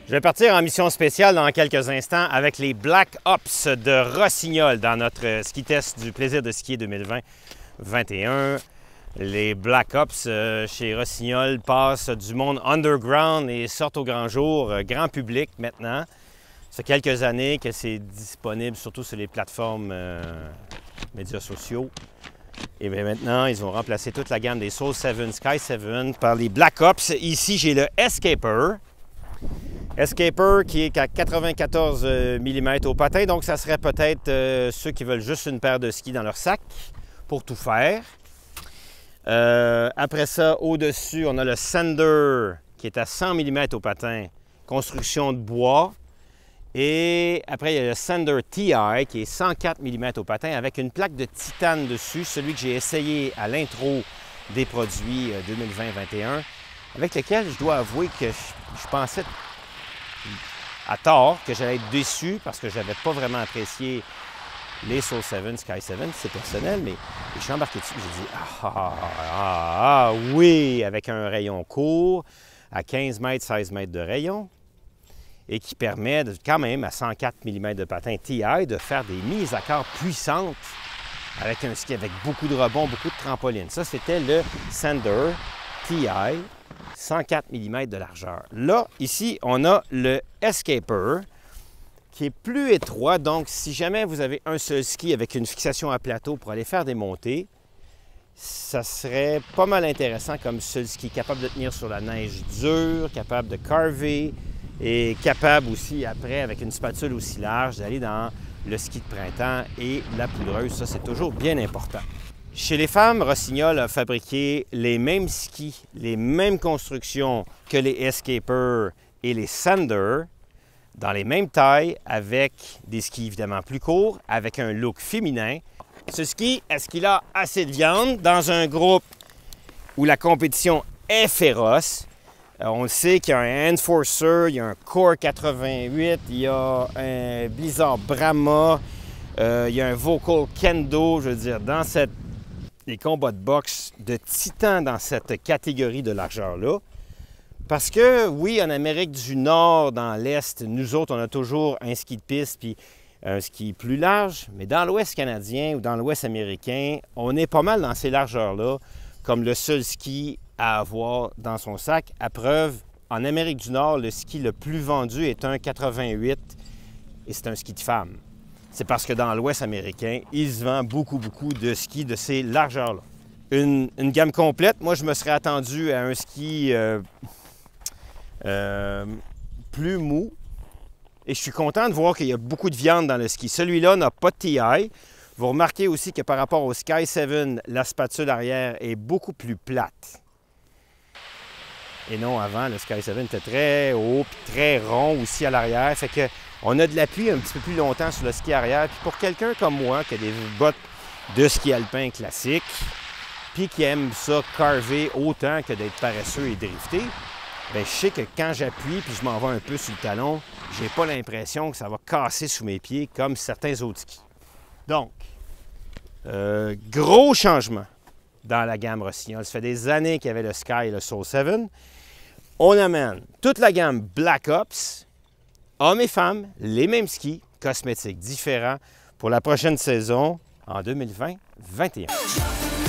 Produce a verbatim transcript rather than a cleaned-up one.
Je vais partir en mission spéciale dans quelques instants avec les Black Ops de Rossignol dans notre ski test du plaisir de skier deux mille vingt vingt et un. Les Black Ops euh, chez Rossignol passent du monde underground et sortent au grand jour, euh, grand public maintenant. Ça fait quelques années que c'est disponible surtout sur les plateformes euh, médias sociaux. Et bien maintenant, ils ont remplacé toute la gamme des Soul sept, Sky sept par les Black Ops. Ici, j'ai le Escaper. Escaper qui est à quatre-vingt-quatorze millimètres au patin, donc ça serait peut-être euh, ceux qui veulent juste une paire de skis dans leur sac pour tout faire. Euh, après ça, au-dessus, on a le Sander qui est à cent millimètres au patin, construction de bois. Et après, il y a le Sander T I qui est cent quatre millimètres au patin avec une plaque de titane dessus, celui que j'ai essayé à l'intro des produits deux mille vingt vingt et un, avec lequel je dois avouer que je, je pensais à tort que j'allais être déçu parce que je n'avais pas vraiment apprécié les Soul sept, Sky sept, c'est personnel, mais je suis embarqué dessus et j'ai dit ah, ah, ah, ah oui, avec un rayon court à quinze mètres, seize mètres de rayon et qui permet de, quand même à cent quatre millimètres de patin T I de faire des mises à corps puissantes avec un ski avec beaucoup de rebonds, beaucoup de trampolines. Ça, c'était le Sander T I. cent quatre millimètres de largeur. Là, ici, on a le Escaper qui est plus étroit. Donc, si jamais vous avez un seul ski avec une fixation à plateau pour aller faire des montées, ça serait pas mal intéressant comme seul ski, capable de tenir sur la neige dure, capable de carver et capable aussi, après, avec une spatule aussi large, d'aller dans le ski de printemps et la poudreuse. Ça, c'est toujours bien important. Chez les femmes, Rossignol a fabriqué les mêmes skis, les mêmes constructions que les Escaper et les Sander, dans les mêmes tailles, avec des skis évidemment plus courts, avec un look féminin. Ce ski, est-ce qu'il a assez de viande dans un groupe où la compétition est féroce? Euh, on le sait qu'il y a un Enforcer, il y a un Core quatre-vingt-huit, il y a un Blizzard Brahma, euh, il y a un Vocal Kendo, je veux dire, dans cette les combats de boxe de titans dans cette catégorie de largeur-là. Parce que, oui, en Amérique du Nord, dans l'Est, nous autres, on a toujours un ski de piste puis un ski plus large. Mais dans l'Ouest canadien ou dans l'Ouest américain, on est pas mal dans ces largeurs-là comme le seul ski à avoir dans son sac. À preuve, en Amérique du Nord, le ski le plus vendu est un quatre-vingt-huit et c'est un ski de femme. C'est parce que dans l'Ouest américain, il se vend beaucoup, beaucoup de skis de ces largeurs-là. Une, une gamme complète, moi, je me serais attendu à un ski euh, euh, plus mou. Et je suis content de voir qu'il y a beaucoup de viande dans le ski. Celui-là n'a pas de T I. Vous remarquez aussi que par rapport au Sky sept, la spatule arrière est beaucoup plus plate. Et non, avant, le Sky sept était très haut et très rond aussi à l'arrière. Fait que on a de l'appui un petit peu plus longtemps sur le ski arrière. Puis pour quelqu'un comme moi, qui a des bottes de ski alpin classique, puis qui aime ça carver autant que d'être paresseux et drifter, bien, je sais que quand j'appuie puis je m'en vais un peu sur le talon, j'ai pas l'impression que ça va casser sous mes pieds comme certains autres skis. Donc, euh, gros changement dans la gamme Rossignol. Ça fait des années qu'il y avait le Sky et le Soul sept. On amène toute la gamme Black Ops, hommes et femmes, les mêmes skis, cosmétiques différents pour la prochaine saison en deux mille vingt vingt et un.